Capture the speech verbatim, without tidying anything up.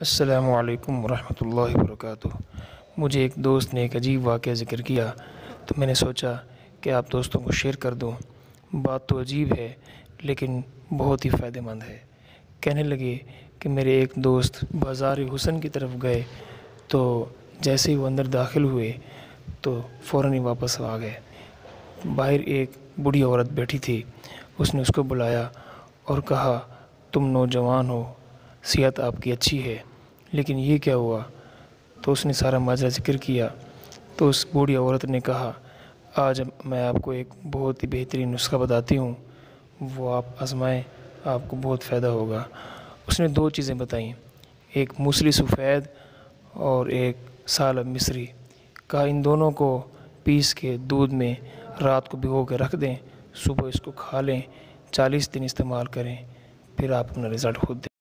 अस्सलामु अलैकुम वरहमतुल्लाहि वबरकातुहू। मुझे एक दोस्त ने एक अजीब वाक़या ज़िक्र किया तो मैंने सोचा कि आप दोस्तों को शेयर कर दूं। बात तो अजीब है लेकिन बहुत ही फ़ायदेमंद है। कहने लगे कि मेरे एक दोस्त बाज़ार हुस्न की तरफ गए तो जैसे ही वो अंदर दाखिल हुए तो फ़ौरन ही वापस आ गए। बाहर एक बूढ़ी औरत बैठी थी। उसने उसको बुलाया और कहा, तुम नौजवान हो, सेहत आपकी अच्छी है, लेकिन ये क्या हुआ? तो उसने सारा माजरा ज़िक्र किया। तो उस बूढ़ी औरत ने कहा, आज मैं आपको एक बहुत ही बेहतरीन नुस्ख़ा बताती हूँ, वो आप आज़माएं, आपको बहुत फ़ायदा होगा। उसने दो चीज़ें बताईं, एक मूसली सफ़ेद और एक सालब मिस्री। कहा इन दोनों को पीस के दूध में रात को भिगो के रख दें, सुबह इसको खा लें, चालीस दिन इस्तेमाल करें, फिर आप अपना रिज़ल्ट खुद दें।